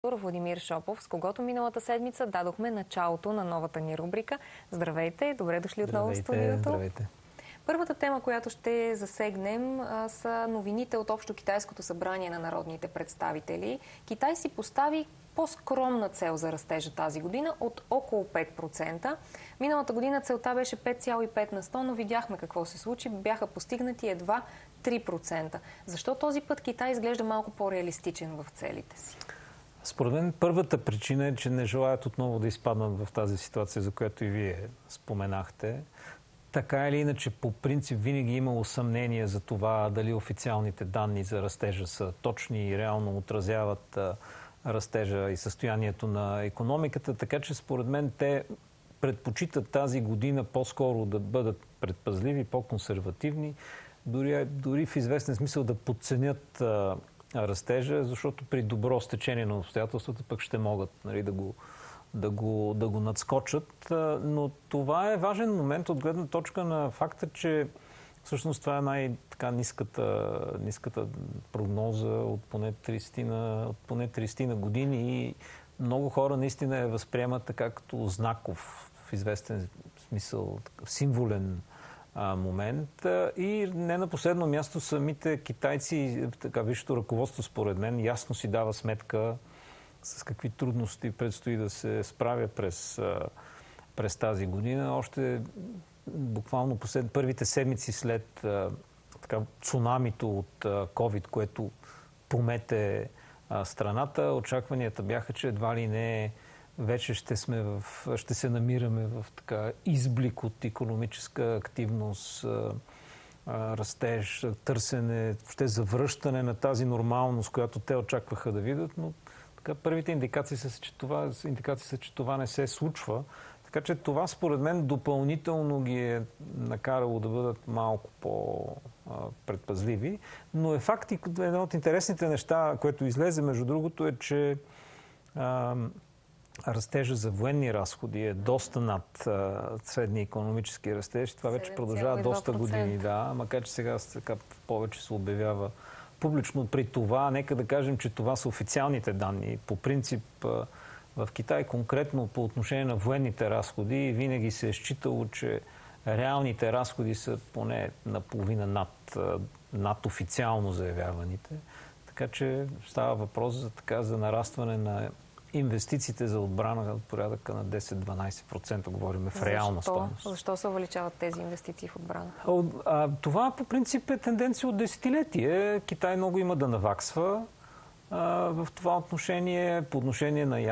Владимир Шопов, с когото миналата седмица дадохме началото на новата ни рубрика. Здравейте, добре дошли отново в студиото. Здравейте. Първата тема, която ще засегнем, са новините от Общо китайското събрание на народните представители. Китай си постави по-скромна цел за растежа тази година от около 5%. Миналата година целта беше 5,5 на 100, но видяхме какво се случи. Бяха постигнати едва 3%. Защо този път Китай изглежда малко по-реалистичен в целите си? Според мен първата причина е, че не желаят отново да изпаднат в тази ситуация, за която и вие споменахте. Така или иначе, по принцип, винаги имало съмнение за това дали официалните данни за растежа са точни и реално отразяват растежа и състоянието на икономиката. Така че, според мен, те предпочитат тази година по-скоро да бъдат предпазливи, по-консервативни, дори в известен смисъл да подценят растежа, защото при добро стечение на обстоятелствата пък ще могат, нали, да го надскочат. Но това е важен момент от гледна точка на факта, че всъщност това е най-ниската прогноза от поне 30 на години и много хора наистина я възприемат така като знаков, в известен смисъл, символен момент. И не на последно място самите китайци, така висшето ръководство според мен, ясно си дава сметка с какви трудности предстои да се справя през тази година. Още буквално първите седмици след цунамито от COVID, което помете страната, очакванията бяха, че едва ли не вече ще се намираме в изблик от икономическа активност, растеж, търсене, въобще завръщане на тази нормалност, която те очакваха да видят, но първите индикации са, че това не се случва. Така че това според мен допълнително ги е накарало да бъдат малко по-предпазливи. Но е факт и едно от интересните неща, което излезе между другото е, че растежа за военни разходи е доста над средния икономически растеж. Това вече продължава доста години, да, макар че сега повече се обявява публично. При това, нека да кажем, че това са официалните данни. По принцип в Китай, конкретно по отношение на военните разходи, винаги се е считало, че реалните разходи са поне наполовина над официално заявяваните. Така че става въпрос за нарастване на инвестициите за отбрана от порядъка на 10-12%, говорим в реална стойност. Защо се увеличават тези инвестиции в отбрана? Това по принцип е тенденция от десетилетие. Китай много има да наваксва в това отношение, по отношение на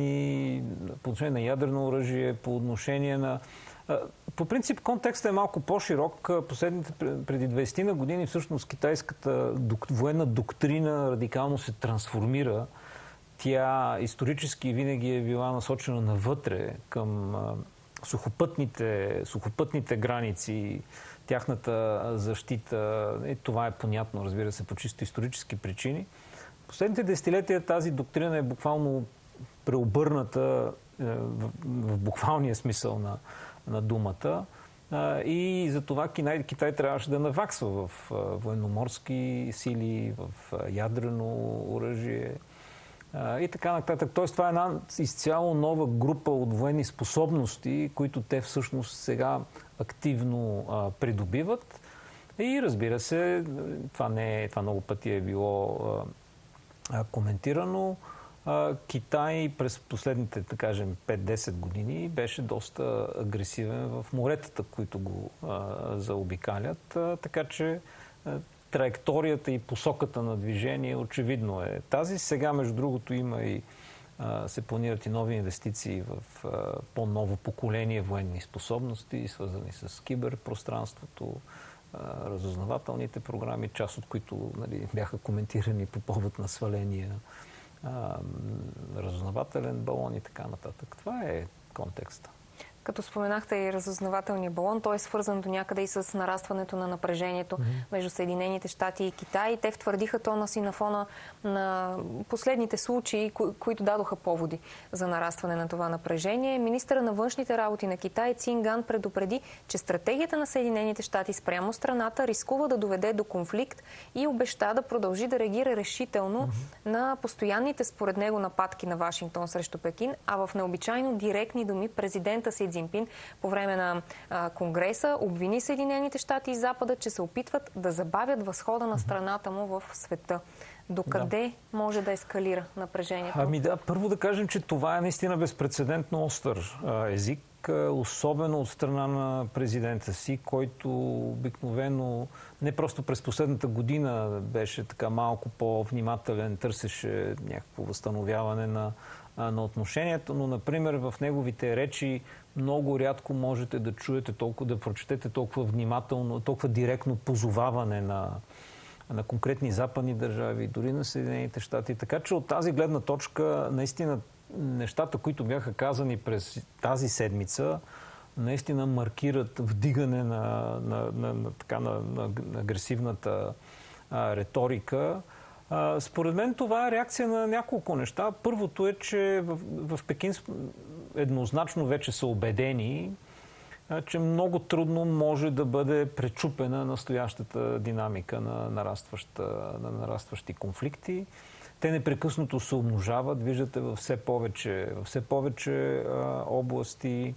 ядрено оръжие, по отношение на... По принцип контекстът е малко по-широк. Преди 20 на години всъщност китайската военна доктрина радикално се трансформира. Тя исторически винаги е била насочена навътре към сухопътните граници, тяхната защита. И това е понятно, разбира се, по чисто исторически причини. Последните десетилетия тази доктрина е буквално преобърната в буквалния смисъл на думата. И за това Китай трябваше да наваксва в военноморски сили, в ядрено оръжие и така нататък. Тоест, това е една изцяло нова група от военни способности, които те всъщност сега активно придобиват. И разбира се, това много пъти е било коментирано. Китай през последните, да кажем, 5-10 години беше доста агресивен в моретата, които го заобикалят. Така че траекторията и посоката на движение очевидно е тази. Сега, между другото, има и се планират и нови инвестиции в по-ново поколение военни способности, свързани с киберпространството, разузнавателните програми, част от които, нали, бяха коментирани по повод на сваления разузнавателен балон и така нататък. Това е контекста. Като споменахте и разузнавателния балон, той е свързан до някъде и с нарастването на напрежението между Съединените щати и Китай. Те втвърдиха тона си на фона на последните случаи, които дадоха поводи за нарастване на това напрежение. Министърът на външните работи на Китай Цин Ган предупреди, че стратегията на Съединените щати спрямо страната рискува да доведе до конфликт и обеща да продължи да реагира решително на постоянните, според него, нападки на Вашингтон срещу Пекин, а в необичайно директни думи президента Си Цзинпин по време на Конгреса обвини Съединените щати и Запада, че се опитват да забавят възхода на страната му в света. Докъде може да ескалира напрежението? Ами да, първо да кажем, че това е наистина безпрецедентно остър език, особено от страна на президента си, който обикновено не просто през последната година беше така малко по-внимателен, търсеше някакво възстановяване на отношението, но, например, в неговите речи много рядко можете да чуете толкова, да прочетете толкова внимателно, толкова директно позоваване на конкретни западни държави, дори на Съединените щати. Така че от тази гледна точка, наистина, нещата, които бяха казани през тази седмица, наистина маркират вдигане на агресивната риторика. Според мен това е реакция на няколко неща. Първото е, че в Пекин еднозначно вече са убедени, че много трудно може да бъде пречупена настоящата динамика на нарастващи конфликти. Те непрекъснато се умножават, виждате във все повече области.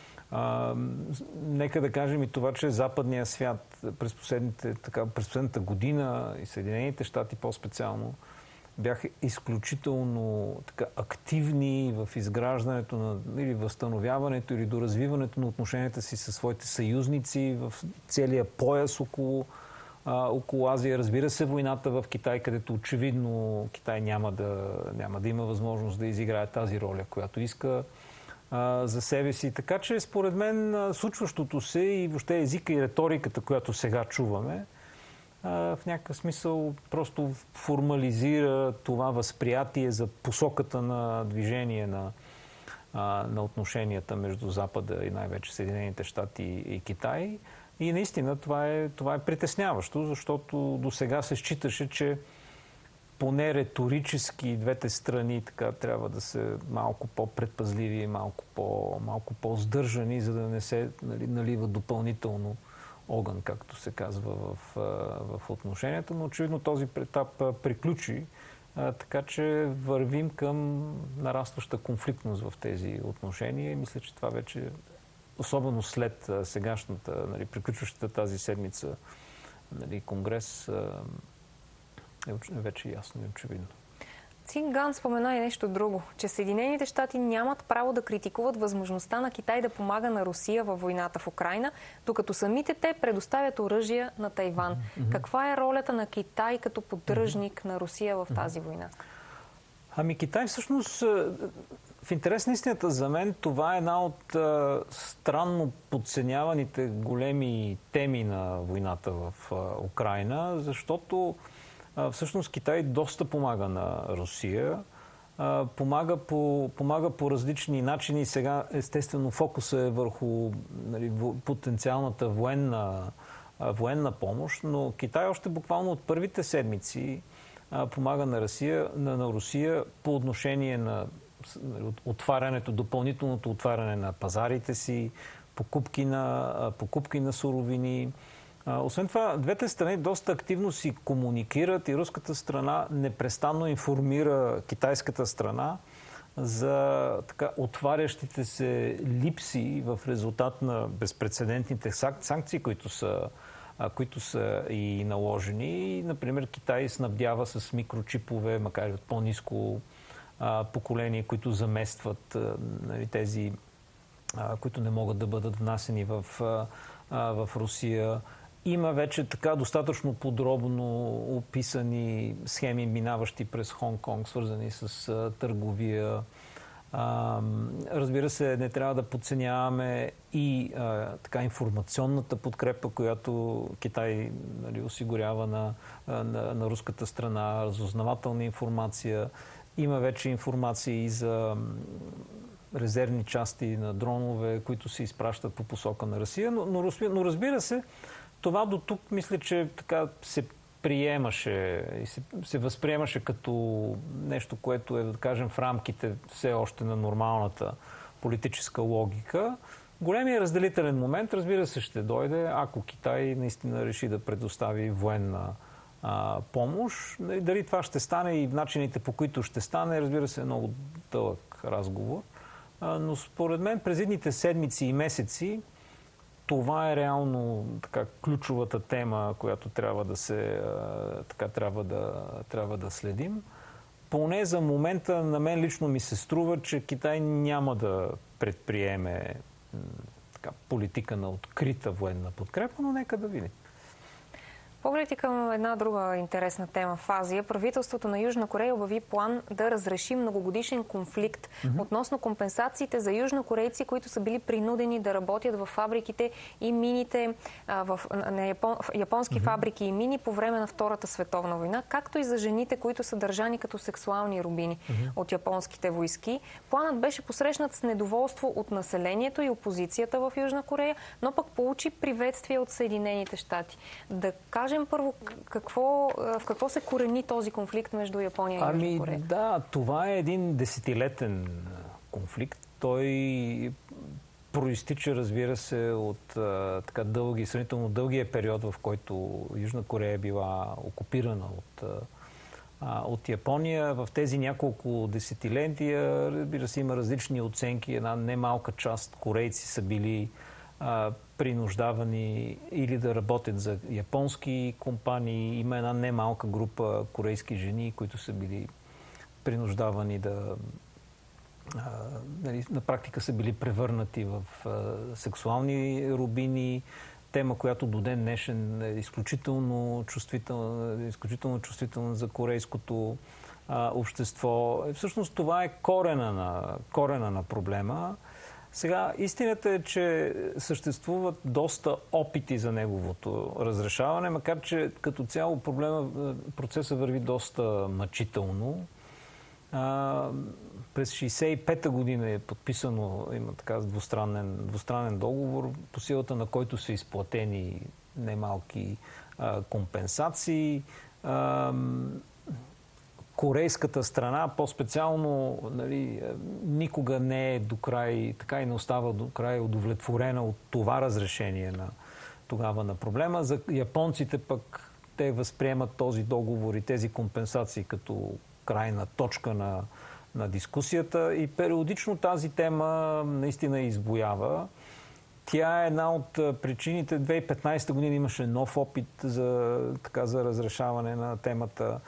Нека да кажем и това, че западният свят през последната година и Съединените щати по-специално бяха изключително активни в изграждането или възстановяването или доразвиването на отношенията си със своите съюзници в целия пояс около Азия. Разбира се, войната в Китай, където очевидно Китай няма да има възможност да изиграе тази роля, която иска за себе си. Така че, според мен, случващото се и въобще езика и риториката, която сега чуваме, в някакъв смисъл просто формализира това възприятие за посоката на движение на отношенията между Запада и най-вече Съединените щати и Китай. И наистина това е притесняващо, защото до сега се считаше, че поне риторически двете страни така трябва да са малко по-предпазливи, малко по-здържани, за да не се налива допълнително огън, както се казва в отношенията. Но очевидно този етап приключи, така че вървим към нарастваща конфликтност в тези отношения. И мисля, че това вече, особено след сегашната, приключващата тази седмица конгрес, е вече ясно и очевидно. Цин Ган спомена и нещо друго, че Съединените щати нямат право да критикуват възможността на Китай да помага на Русия във войната в Украйна, докато самите те предоставят оръжия на Тайван. Каква е ролята на Китай като поддръжник на Русия в тази война? Ами Китай всъщност, в интерес на истината за мен, това е една от странно подценяваните големи теми на войната в Украйна, защото всъщност Китай доста помага на Русия, помага по различни начини. Сега, естествено, фокуса е върху потенциалната военна помощ, но Китай още буквално от първите седмици помага на Русия по отношение на допълнителното отваряне на пазарите си, покупки на суровини. Освен това, двете страни доста активно си комуникират и руската страна непрестанно информира китайската страна за отварящите се липси в резултат на безпрецедентните санкции, които са и наложени. Например, Китай снабдява с микрочипове, макар и от по-ниско поколение, които заместват тези, които не могат да бъдат внасени в Русия. Има вече достатъчно подробно описани схеми, минаващи през Хонг-Конг, свързани с търговия. Разбира се, не трябва да подценяваме и информационната подкрепа, която Китай осигурява на руската страна, разузнавателна информация. Има вече информация и за резервни части на дронове, които се изпращат по посока на Русия. Но разбира се, това до тук мисля, че така се приемаше и се възприемаше като нещо, което е, да кажем, в рамките все още на нормалната политическа логика. Големият разделителен момент, разбира се, ще дойде, ако Китай наистина реши да предостави военна помощ. Дали това ще стане и начините, по които ще стане, разбира се, е много дълъг разговор. Но според мен през едните седмици и месеци това е реално така ключовата тема, която трябва да следим. Поне за момента на мен лично ми се струва, че Китай няма да предприеме политика на открита военна подкрепа, но нека да видим. Погледите към една друга интересна тема в Азия. Правителството на Южна Корея обяви план да разреши многогодишен конфликт относно компенсациите за южнокорейци, които са били принудени да работят в фабриките и мините, на японски фабрики и мини по време на Втората световна война, както и за жените, които са държани като сексуални рубини от японските войски. Планът беше посрещнат с недоволство от населението и опозицията в Южна Корея, но пък получи приветствие от Съединените щати. Да кажем първо в какво се корени този конфликт между Япония и Южна Корея? Да, това е един десетилетен конфликт. Той проистича, разбира се, от сравнително дългия период, в който Южна Корея е била окупирана от Япония. В тези няколко десетилетия, разбира се, има различни оценки. Една немалка част корейци са били принуждавани или да работят за японски компании. Има една немалка група корейски жени, които са били принуждавани на практика са били превърнати в сексуални рубини. Тема, която до ден днешен е изключително чувствителна за корейското общество. Всъщност това е корена на проблема. Сега, истината е, че съществуват доста опити за неговото разрешаване, макар че като цяло процесът върви доста мъчително. През 1965 година е подписано, има така двустранен договор, по силата на който са изплатени немалки компенсации. Корейската страна, по-специално, никога не е до край, така и не остава до край удовлетворена от това разрешение тогава на проблема. За японците пък те възприемат този договор и тези компенсации като крайна точка на дискусията и периодично тази тема наистина избуява. Тя е една от причините. 2015 година имаше нов опит за разрешаване на темата.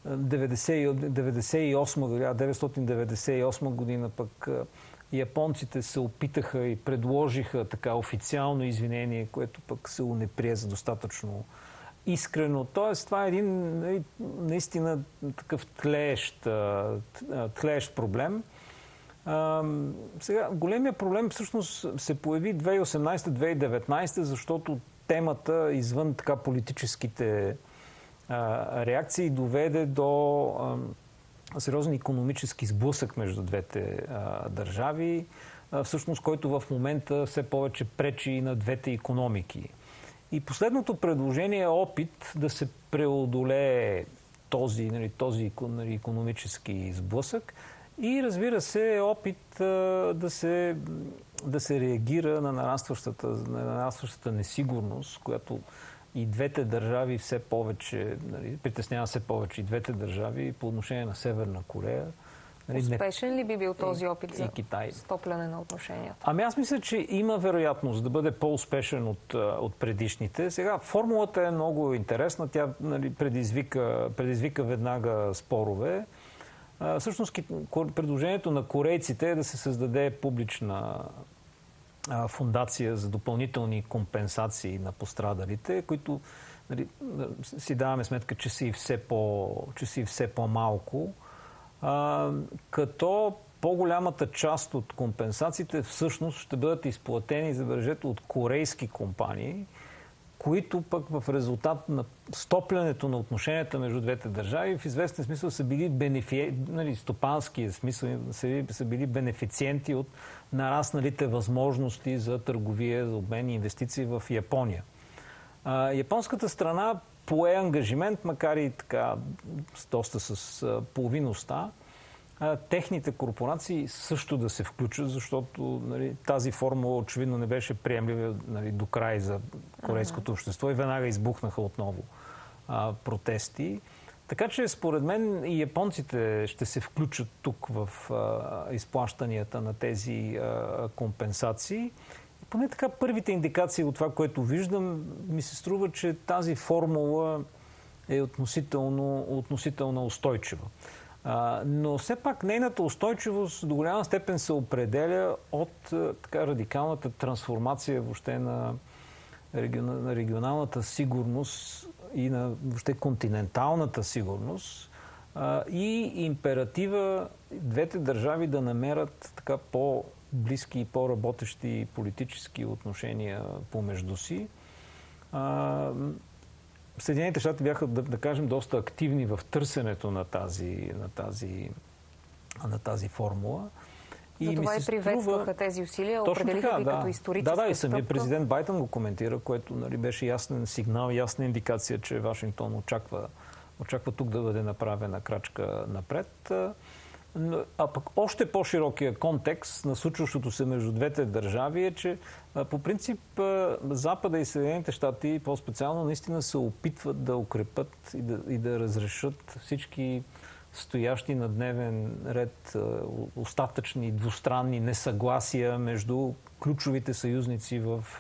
1998 година пък японците се опитаха и предложиха така официално извинение, което пък се унеприе за достатъчно искрено. Тоест, това е един наистина такъв тлеещ проблем. Сега, големия проблем всъщност се появи 2018-2019, защото темата извън така политическите реакции доведе до сериозен икономически сблъсък между двете държави, всъщност който в момента все повече пречи и на двете икономики. И последното предложение е опит да се преодолее този икономически сблъсък и, разбира се, опит да се реагира на нарастващата несигурност, която и двете държави все повече, притеснява все повече и двете държави по отношение на Северна Корея. Успешен ли би бил този опит за стопляне на отношенията? Ами аз мисля, че има вероятност да бъде по-успешен от предишните. Сега формулата е много интересна. Тя предизвика веднага спорове. Всъщност предложението на корейците е да се създаде публична фондация за допълнителни компенсации на пострадалите, които си даваме сметка, че са и все по-малко. Като по-голямата част от компенсациите всъщност ще бъдат изплатени, забележете, от корейски компании, които пък в резултат на стоплянето на отношенията между двете държави в известен смисъл са били стопански смисъл, са били бенефициенти от нарасналите възможности за търговия, за обмен и инвестиции в Япония. Японската страна пое ангажимент, макар и така доста с половин уста, техните корпорации също да се включат, защото тази формула очевидно не беше приемлива до край за корейското общество и веднага избухнаха отново протести. Така че според мен и японците ще се включат тук в изплащанията на тези компенсации. Поне така първите индикации от това, което виждам, ми се струва, че тази формула е относително устойчива. Но все пак нейната устойчивост до голяма степен се определя от така радикалната трансформация въобще на регионалната сигурност и на въобще континенталната сигурност и императива двете държави да намерят така по-близки и по-работещи политически отношения помежду си. Съединените щати бяха, да кажем, доста активни в търсенето на тази формула. Затова и приветстваха тези усилия, определиха ги като историческа стъпка. И самият президент Байден го коментира, което беше ясен сигнал, ясна индикация, че Вашингтон очаква тук да бъде направена крачка напред. А пък още по-широкия контекст на случващото се между двете държави е, че по принцип Запада и Съединените щати по-специално наистина се опитват да укрепят и да разрешат всички стоящи на дневен ред остатъчни двустранни несъгласия между ключовите съюзници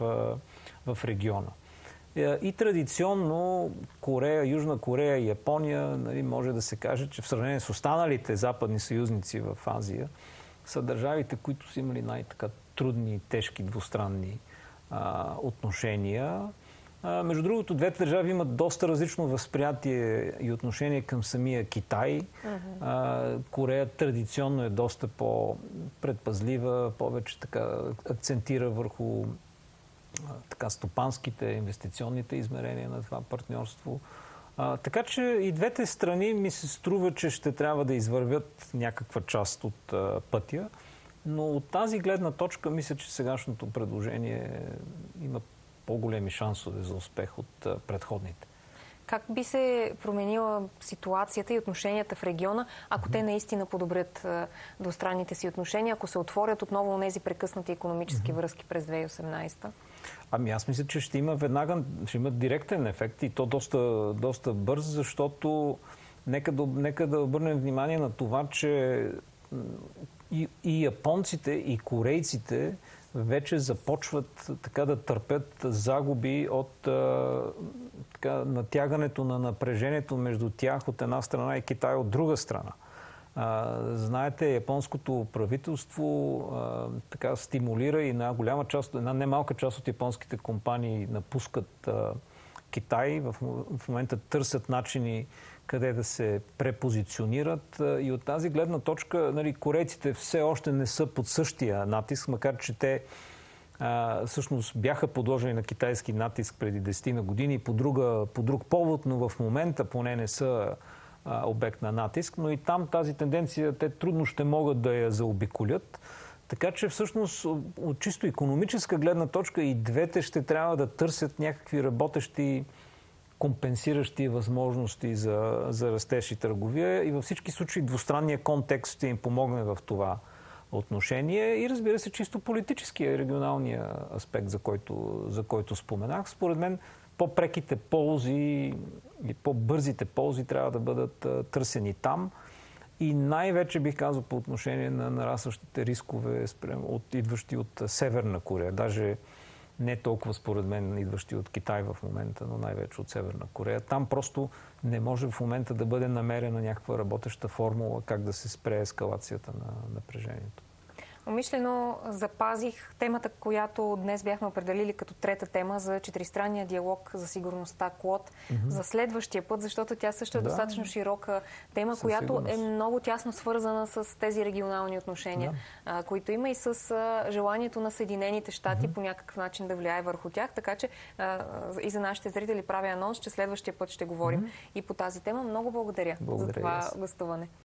в региона. И традиционно Южна Корея и Япония, може да се каже, че в сравнение с останалите западни съюзници в Азия са държавите, които са имали най-така трудни и тежки двустранни отношения. Между другото, двете държави имат доста различно възприятие и отношение към самия Китай. Корея традиционно е доста по-предпазлива, повече така акцентира върху стопанските, инвестиционните измерения на това партньорство. Така че и двете страни ми се струва, че ще трябва да извървят някаква част от пътя. Но от тази гледна точка мисля, че сегашното предложение има по-големи шансове за успех от предходните. Как би се променила ситуацията и отношенията в региона, ако те наистина подобрят двустранните си отношения, ако се отворят отново тези прекъснати икономически връзки през 2018? Аз мисля, че ще има директен ефект и то доста бърз, защото нека да обърнем внимание на това, че и японците, и корейците вече започват така да търпят загуби от натягането на напрежението между тях от една страна и Китай от друга страна. Знаете, японското правителство така стимулира и една немалка част от японските компании напускат Китай. В момента търсят начини къде да се препозиционират. И от тази гледна точка корейците все още не са под същия натиск, макар че те всъщност бяха подложени на китайски натиск преди 10 на години по друг повод, но в момента поне не са обект на натиск. Но и там тази тенденция те трудно ще могат да я заобиколят. Така че всъщност от чисто икономическа гледна точка и двете ще трябва да търсят някакви работещи компенсиращи възможности за растеж и търговия и във всички случаи двустранния контекст ще им помогне в това отношение и разбира се чисто политическия и регионалния аспект, за който споменах. Според мен по-преките ползи и по-бързите ползи трябва да бъдат търсени там и най-вече бих казал по отношение на нарастващите рискове идващи от Северна Корея. Даже не толкова според мен идващи от Китай в момента, но най-вече от Северна Корея. Там просто не може в момента да бъде намерена някаква работеща формула как да се спре ескалацията на напрежението. Умишлено запазих темата, която днес бяхме определили като трета тема за четиристранния диалог за сигурността КЛОД за следващия път, защото тя също е достатъчно широка тема, която е много тясно свързана с тези регионални отношения, които има и с желанието на Съединените щати по някакъв начин да влияе върху тях. Така че и за нашите зрители правя анонс, че следващия път ще говорим и по тази тема. Много благодаря за това гостуване.